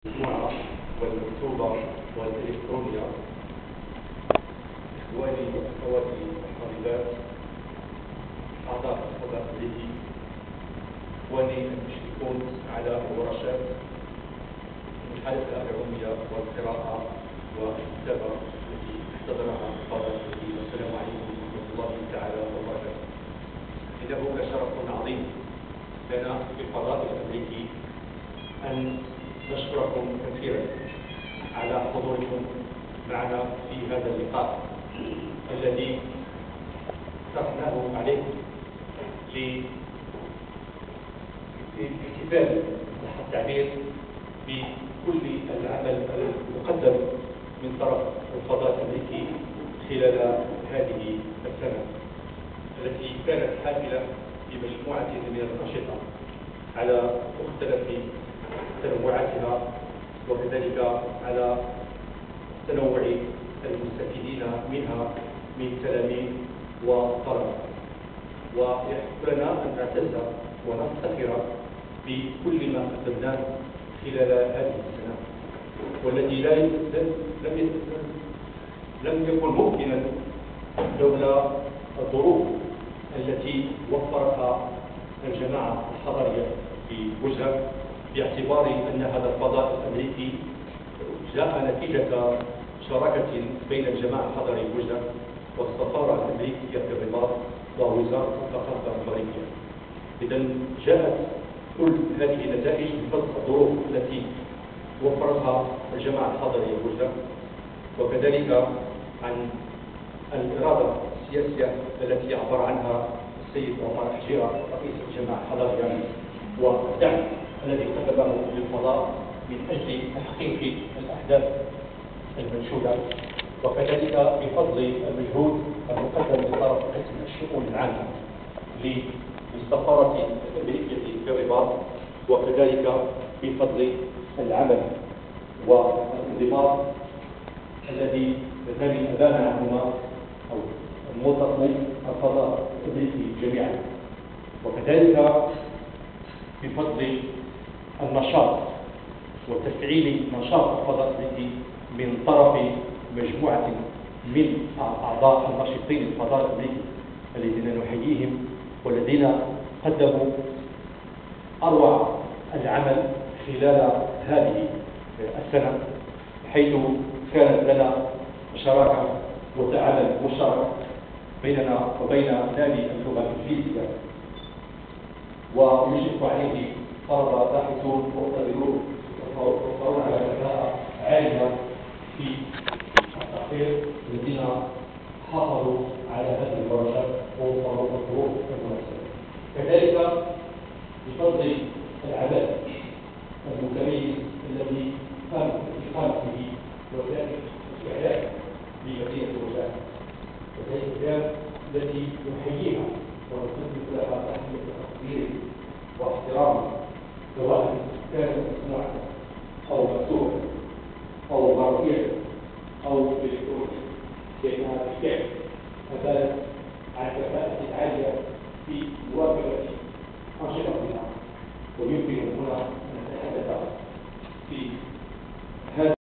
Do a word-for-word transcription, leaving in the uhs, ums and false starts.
المجموعة والمكتوبة والإلكترونية. إخواني وأخواتي الطالبات، أعضاء الفضاء الأمريكي، إخواني المشرفون على الورشات، المحادثة العلمية والقراءة والكتابة التي احتضنها الفضاء الأمريكي، والسلام عليكم ورحمة الله تعالى وبركاته. إنه لشرف عظيم لنا في الفضاء الأمريكي أن نشكركم كثيرا على حضوركم معنا في هذا اللقاء الذي اقترحناه عليكم لاحتفال صح التعبير بكل العمل المقدم من طرف الفضاء الأمريكي خلال هذه السنة التي كانت حافلة بمجموعة من الأنشطة على مختلف تنوعاتها، وكذلك على تنوع المستفيدين منها من تلاميذ وطلبة. ويحق لنا أن نعتز ونفتخر بكل ما قدمناه خلال هذه السنة، والذي لا لم لم يكن ممكنا لولا الظروف التي وفرتها الجماعة الحضرية في وجهة، باعتبار أن هذا الفضاء الأمريكي جاء نتيجة شراكة بين الجماعة الحضرية وجهة والسفارة الأمريكية في الرباط ووزارة الثقافة الأمريكية. إذا جاءت كل هذه النتائج بفضل الظروف التي وفرتها الجماعة الحضرية وجهة، وكذلك عن الإرادة السياسية التي عبر عنها السيد عمر حجيرة رئيس الجماعة الحضرية، والدعم الذي قدمه للفضاء من أجل تحقيق الأهداف المنشودة، وكذلك بفضل المجهود المقدم من طرف قسم الشؤون العامة للسفارة الأمريكية في الرباط، وكذلك بفضل العمل والانضباط الذي يتم أمامنا هنا أو موظفو الفضاء الأمريكي جميعا، وكذلك بفضل النشاط وتفعيل نشاط الفضاء الأمريكي من طرف مجموعة من أعضاء الناشطين الفضاء الأمريكي الذين نحييهم، والذين قدموا أروع العمل خلال هذه السنة، حيث كانت لنا شراكة وتعامل مشترك بيننا وبين نادي اللغة الإنجليزية، ويشرف عليه طلبة باحثون مقتدرون يتفوقون على كفاءة عالية في التحقيق، الذين حافظوا على هذه الورشات ووفروا الظروف المناسبة. كذلك بفضل العمل المتميز الذي قام الإقامة به وذلك الإعلام بمدينة الولايات، وذلك التي نحييها ونقدم لها تحية تقدير واحترام، سواء كانت مسموعة أو مكتوبة أو مرئية أو إلكترونية، لأنها بالفعل أدلت عن كفاءة عالية في مواكبة أنشطتها. ويمكن هنا أن نتحدث في هذا